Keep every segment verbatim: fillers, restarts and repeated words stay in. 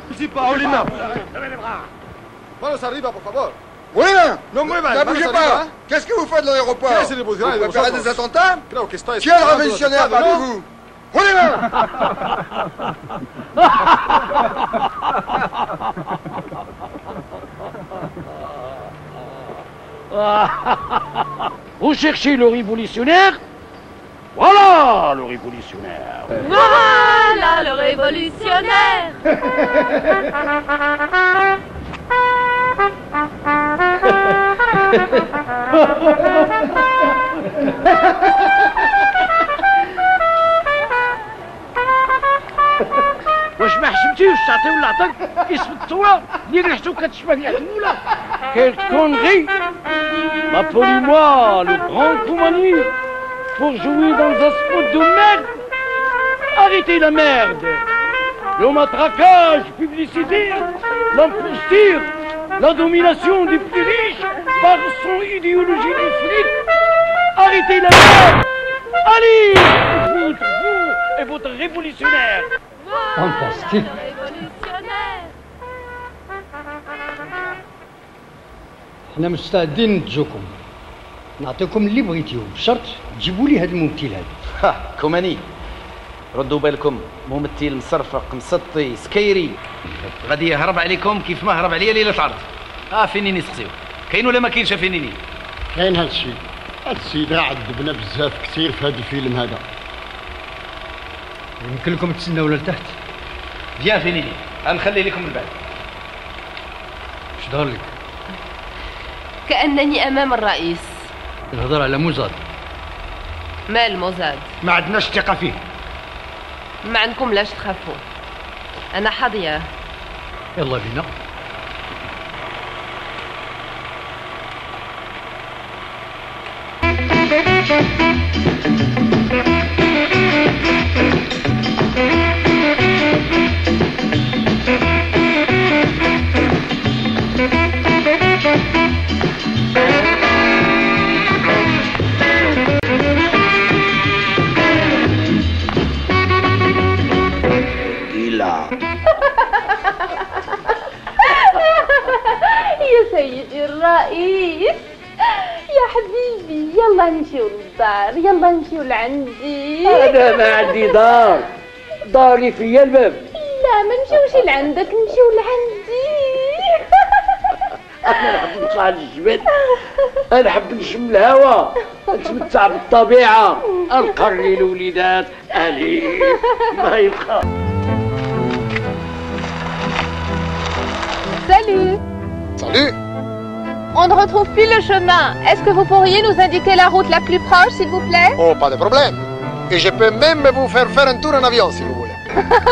Ici, Paulina. Levez les bras. Manos arriba, por favor. Moulin, No muevas, ne manos bougez arriba. pas. Qu'est-ce que vous faites dans l'aéroport? ¿Qué es el Vous emocional de préparez vosotros? des attentats? Creo que está Qui est le esperando los révolutionnaire atentados, parmi ¿no? vous? Moulin. Vous cherchez le révolutionnaire? Voilà le révolutionnaire. Voilà le révolutionnaire. واش ما حشمتيوش تعطيو العطاك اسم الثوره ديال ريحتو كتشبه ريحه المولى كيل كونغري Appelez-moi le grand Koumani pour jouer dans un spot de merde. Arrêtez la merde. Le matraquage publicitaire, l'imposture, la domination des plus riches par son idéologie du fric. Arrêtez la merde. Allez, vous, vous et votre révolutionnaire. Fantastique. احنا مستعدين نتجوكم نعطيكم اللي بغيتيو بشرط تجيبوا لي هذا الممثل هذا. ها كوماني ردوا بالكم، ممثل مصرفق مسطي سكيري غادي يهرب عليكم كيف ما هرب عليا ليله العرض. اه فينيني سقسيو كاين ولا ما كاينش فينيني؟ كاين هذا الشيء. هذا السيد عذبنا بزاف كثير في هذا الفيلم هذا. يمكن لكم تسناو لتحت. بيان فينيني غنخلي لكم من بعد. اش دار لك؟ كأنني أمام الرئيس. الهضر على موزاد. مال موزاد؟ ما عندناش ثقة فيه. ما عندكم لاش تخافوا. أنا حاضية. يلا بينا. يا سيدي الرئيس يا حبيبي يلا نمشيو للدار يلا نمشيو لعندي. أنا ما عندي دار، داري فيا الباب. لا ما نمشيوش لعندك نمشيو لعندي. أنا نحب نطلع للجبل، أنا نحب نشم الهواء، نتمتع بالطبيعة، نقري الوليدات أليف ما يبقى. Salut. Salut. On ne retrouve plus le chemin. Est-ce que vous pourriez nous indiquer la route la plus proche, s'il vous plaît? Oh, pas de problème. Et je peux même vous faire faire un tour en avion si vous voulez.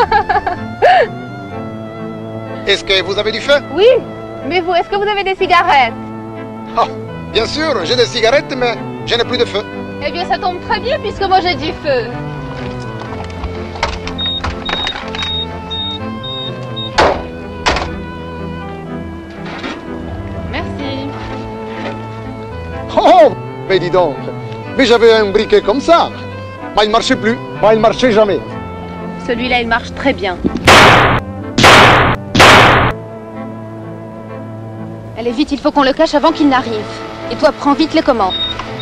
Est-ce que vous avez du feu? Oui. Mais vous, est-ce que vous avez des cigarettes? Oh, bien sûr, j'ai des cigarettes, mais je n'ai plus de feu. Eh bien, ça tombe très bien puisque moi j'ai du feu. Merci. Oh, mais dis donc. Mais j'avais un briquet comme ça. Mais il ne marchait plus. Moi, il ne marchait jamais. Celui-là, il marche très bien. Allez vite, il faut qu'on le cache avant qu'il n'arrive. Et toi, prends vite les commandes.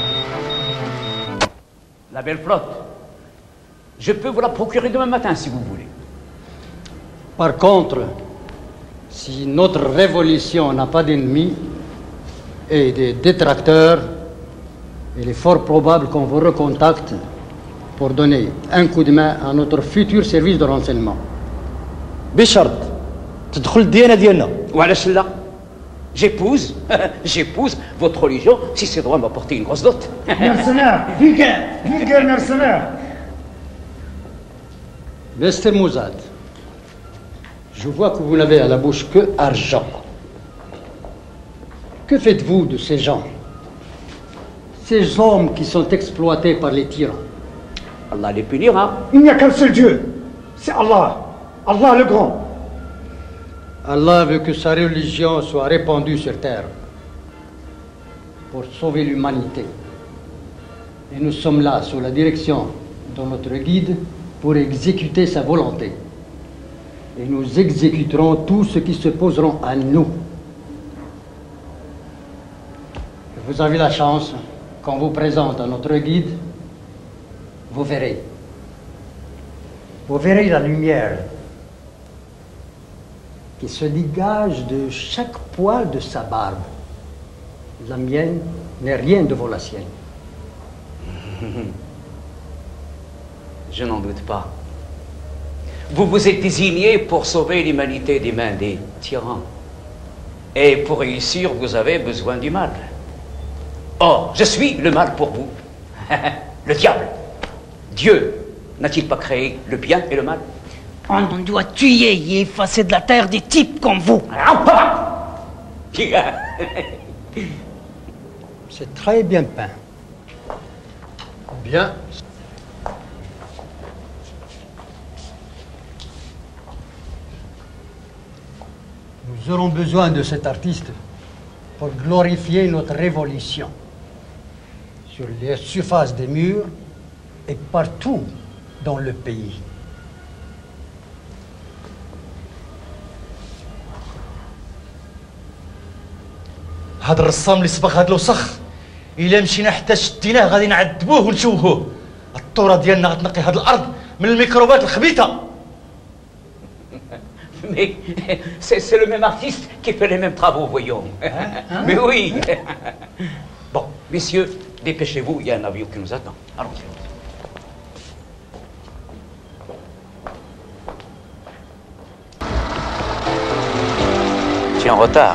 La belle flotte, je peux vous la procurer demain matin si vous voulez. Par contre, si notre révolution n'a pas d'ennemis et des détracteurs, il est fort probable qu'on vous recontacte pour donner un coup de main à notre futur service de renseignement. بشرط تدخل الديانة ديالنا. وعلاش لا؟ J'épouse, j'épouse votre religion si c'est droit de m'apporter une grosse dot. Mercenaire, vulgaire, vulgaire mercenaire. Mister Mouzad, je vois que vous n'avez à la bouche que argent. Que faites-vous de ces gens? Ces hommes qui sont exploités par les tyrans? Allah les punira. Il n'y a qu'un seul Dieu. C'est Allah. Allah le Grand. Allah veut que sa religion soit répandue sur terre pour sauver l'humanité. Et nous sommes là, sous la direction de notre guide, pour exécuter sa volonté. et nous exécuterons tout ce qui se poseront à nous. Vous avez la chance qu'on vous présente à notre guide. Vous verrez. Vous verrez la lumière qui se dégage de chaque poil de sa barbe. La mienne n'est rien devant la sienne. Je n'en doute pas. Vous vous êtes désigné pour sauver l'humanité des mains des tyrans. Et pour réussir, vous avez besoin du mal. Or, je suis le mal pour vous. Le diable. Dieu n'a-t-il pas créé le bien et le mal? On doit tuer et effacer de la terre des types comme vous. C'est très bien peint. Bien. Nous aurons besoin de cet artiste pour glorifier notre révolution. Sur les surfaces des murs et partout dans le pays. هذا الرسام اللي صبغ هذا الوسخ الا مشينا حتى شديناه غادي نعذبوه ونشوهوه. الطوره ديالنا غتنقي هذه الارض من الميكروبات الخبيثه. Mais c'est le même artiste qui fait les mêmes travaux, voyons. Hein? Mais oui. Bon, messieurs, dépêchez-vous, il y a un avion qui nous attend. Allons-y. Tu es en retard.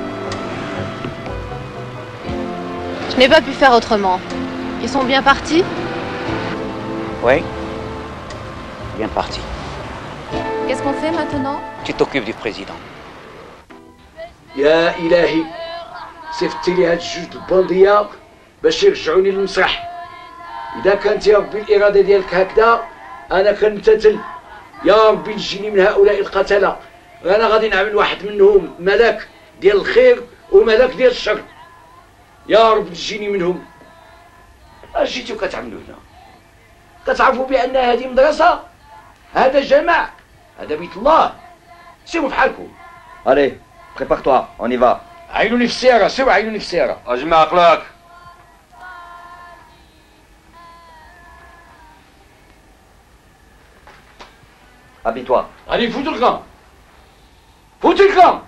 Je n'ai pas pu faire autrement. Ils sont bien partis? Oui. Bien parti. Qu'est-ce qu'on fait maintenant? Tu t'occupes du président. يا إلهي صيفطتي لي هاد الجوج البوندية باش يرجعوني للمسرح. إذا كانت يا ربي الإرادة ديالك هكذا أنا كنمتثل. يا ربي نجيني من هؤلاء القتلة. أنا غادي نعمل واحد منهم ملك ديال الخير وملك ديال الشر. يا رب نجيني منهم. اش جيتو كتعملوا هنا؟ كتعرفوا بأن هذه مدرسة؟ هذا جمع. هذا بيت الله. سيروا بحالكم. Allez, prépare-toi, on y va. عينوني في السيارة، سيروا عينوني في السيارة. اجمع عقلك. Habille-toi. غادي نفوتوا الكام. فوتوا الكام.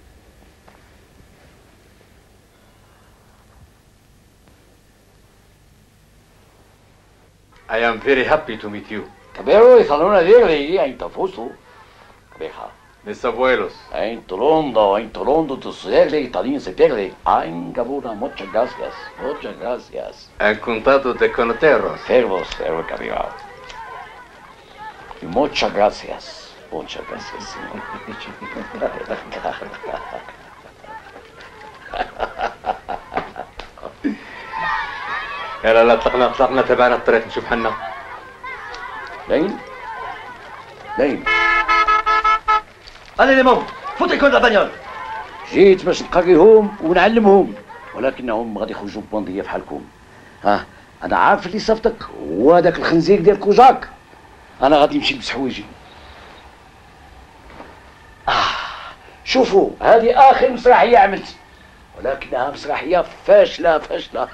I am very happy to meet you. Pero يخلونا ديرلي انت فوتوا. بيها. Mis abuelos. En Toronto, en Toronto, tus reglas también se pierde. En Gabuna, muchas gracias, muchas gracias. Encantado de conoceros. Servos, servo Capital. Y muchas gracias, muchas gracias, señor. يلا لا طلقنا طلقنا تبعنا الطريق نشوف حنا. لين؟ لين؟ Allez les mômes, foutez-le de la bagnole. جيت باش نقريهم ونعلمهم ولكنهم غادي يخرجوا بونديه بحالكم. ها انا عارف اللي صفتك هو هذاك الخنزير ديال كوجاك. انا غادي نمشي نلبس حوايجي. اه شوفوا هذه اخر مسرحيه عملت ولكنها مسرحيه فاشله فاشله.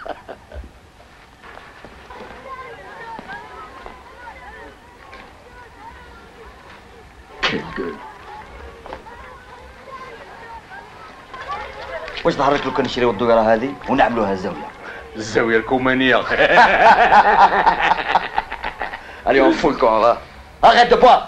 واش نهرج لو كنشريو الدويره هذه ونعملوها الزاويه. الزاويه الكومانيه. Allez, on fout le camp, là. Arrête de boire.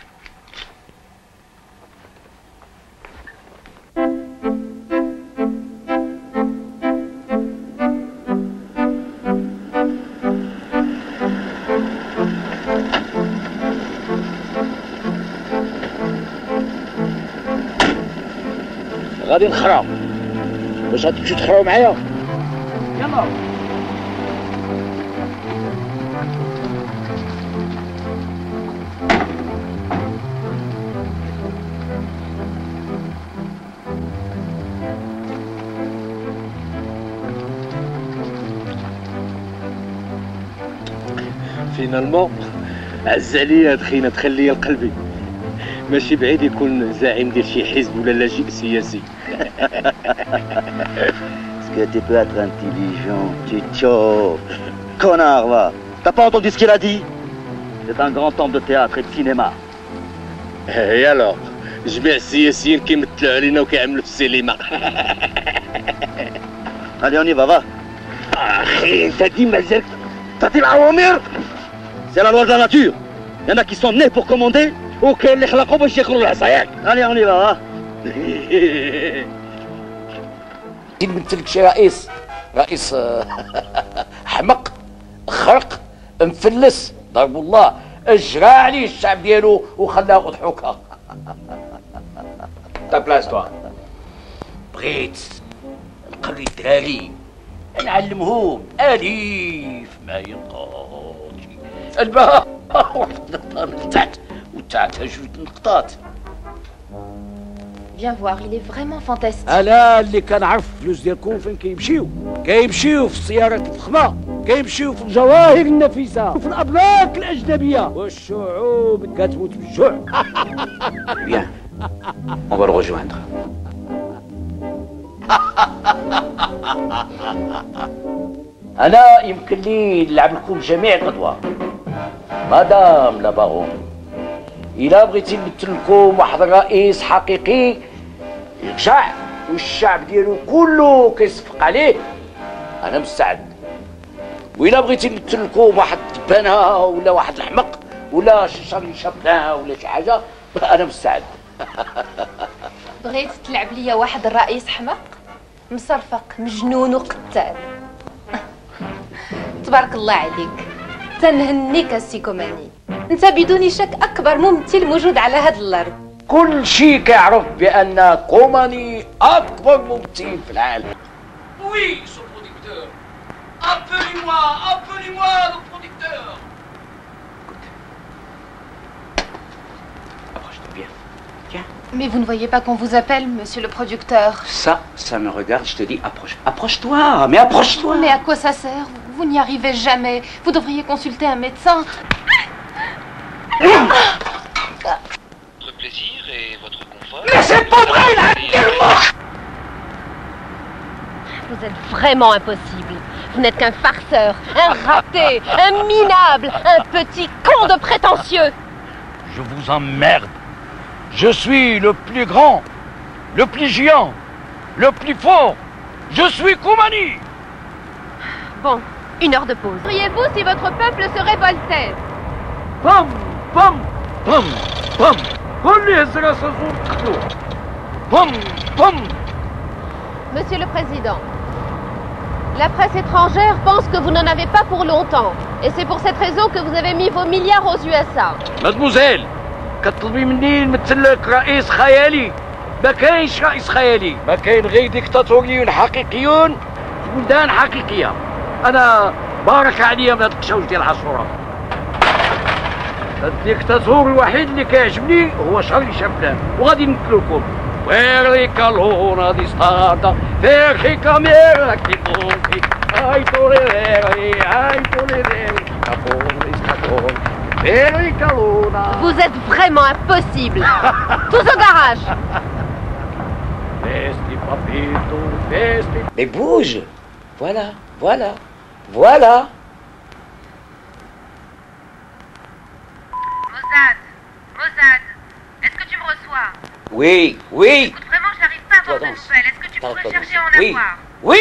غادي نخرا باش غادي تمشيو تخراو معايا. يلا. فينالمون عز عليا هاد خينا تخليا لقلبي. ماشي بعيد يكون زعيم ديال شي حزب ولا لاجئ سياسي. Est-ce que tu peux être intelligent, Chicho? Connard, va. T'as pas entendu ce qu'il a dit? C'est un grand homme de théâtre et de cinéma. Et alors جميع السياسيين كيمثلوا علينا وكيعملوا في السينما. Allez, on y va, va. اخي انت ديما مازالك تعطي الأوامر. C'est la loi de la nature. Il y en a qui sont nés pour commander, وكاين اللي خلقوا باش ياكلوا العصايات. Allez, on y va, va. نمثلك شي رئيس رئيس حمق خرق مفلس ضرب الله اجرى عليه الشعب ديالو وخلاه اضحوكه. تا بلاص توا بغيت نقري الدراري نعلمهم الف ما ينقاش الباء واحد النقطه من تحت وتحتها جوج نقطات. Viens voir, il est vraiment fantastique. انا اللي كنعرف الفلوس ديالكم فين كيمشيو كيمشيو في السيارات الفخمه كيمشيو في الجواهر النفيسه وفي الابراج الاجنبيه والشعوب كتموت بالجوع. Bien, on va le rejoindre. انا يمكن لي نلعب لكم جميع الادوار مدام لا بارون. الا بغيتي نمثل لكم واحد الرئيس حقيقي يرجع والشعب ديالو كله كيصفق عليه انا مستعد. وإلا بغيتي نمثل لكم واحد الدبانه ولا واحد الحمق ولا شي شارلي شابلان ولا شي حاجه انا مستعد. بغيت تلعب ليا واحد الرئيس حمق مصرفق مجنون وقتال. تبارك الله عليك، تنهنيك السيكوماني، انت بدون شك اكبر ممثل موجود على هذا الارض. كل شيء كيعرف بان كوماني اكبر ممثل في العالم. وي سو بروديكتور appelez-moi appelez-moi le producteur. Approche-toi bien. Tiens. Mais vous ne voyez pas qu'on vous appelle, monsieur le producteur? Ça, ça me regarde, je te dis approche. Approche-toi, mais approche-toi. Mais à quoi ça sert? Vous n'y arrivez jamais. Vous devriez consulter un médecin. Votre plaisir et votre confort. Mais c'est pas vrai, là, tellement. Vous êtes vraiment impossible. Vous n'êtes qu'un farceur, un raté, un minable, un petit con de prétentieux. Je vous emmerde. Je suis le plus grand, le plus géant, le plus fort. Je suis Koumani. Bon, une heure de pause. Seriez-vous si votre peuple se révoltait? Pam, pam, pam, pam. Pam, pam. Monsieur le Président, la presse étrangère pense que vous n'en avez pas pour longtemps. Et c'est pour cette raison que vous avez mis vos milliards aux U S A. Mademoiselle, كتطلبي مني نمثل لك رئيس خيالي؟ ما كاينش رئيس خيالي، ما كاين غير ديكتاتوريون حقيقيون في بلدان حقيقيه. انا بارك عليا من هاد القشاوج ديال العاشوره. الديكتاتور الوحيد اللي كيعجبني هو شارلي شابلان، وغادي نمثلو لكم. ويريكا لونا دي ستاردا فيركي كاميرا كيفوكي اي توليري اي توليري كافوري ستاتور. Vous êtes vraiment impossible. Tous au garage. Mais bouge. Voilà, voilà, voilà. Mossad, Mossad, est-ce que tu me reçois? Oui, oui. Écoute, vraiment, je n'arrive pas à avoir de nouvelles. Est-ce que tu pourrais chercher à en oui. avoir? Oui.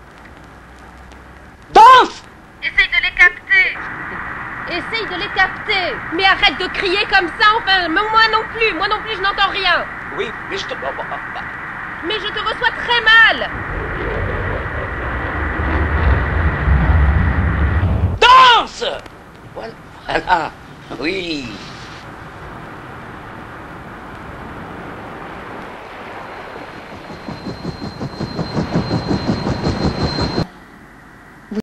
Danse. Essaye de les capter. Essaye de les capter. Mais arrête de crier comme ça, enfin, moi non plus, moi non plus, je n'entends rien. Oui, mais je te... Mais je te reçois très mal. Danse. Voilà, voilà. Oui.